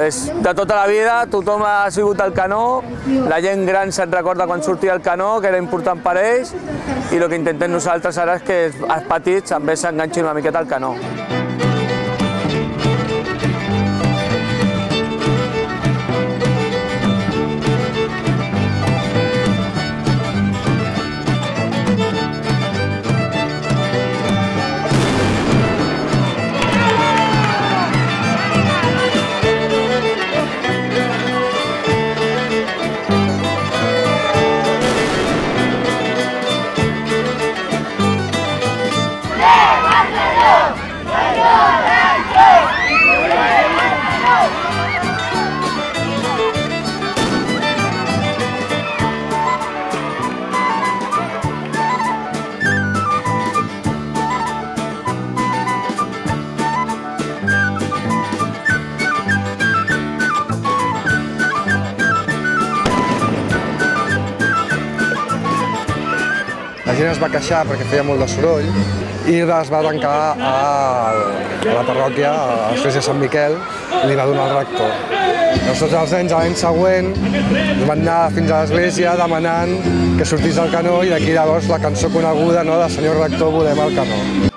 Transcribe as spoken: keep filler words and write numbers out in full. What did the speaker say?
és de tota la vida, tothom ha sigut al canó, la gent gran se'n recorda quan sortia el canó, que era important per ells, i el que intentem nosaltres ara és que els petits també s'enganxin una miqueta al canó. La gent es va queixar perquè feia molt de soroll i es va tancar a la parròquia, a l'església de Sant Miquel, i li va donar el rector. Llavors tots els nens l'any següent van anar fins a l'església demanant que sortís del canó i d'aquí llavors la cançó coneguda de Senyor Rector, volem el canó.